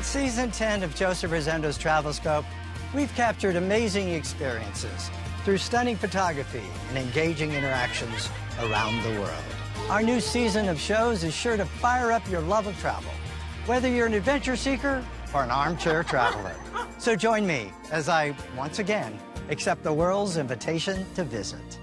Season 10 of Joseph Rosendo's Travelscope, we've captured amazing experiences through stunning photography and engaging interactions around the world. Our new season of shows is sure to fire up your love of travel, whether you're an adventure seeker or an armchair traveler. So join me as I, once again, accept the world's invitation to visit.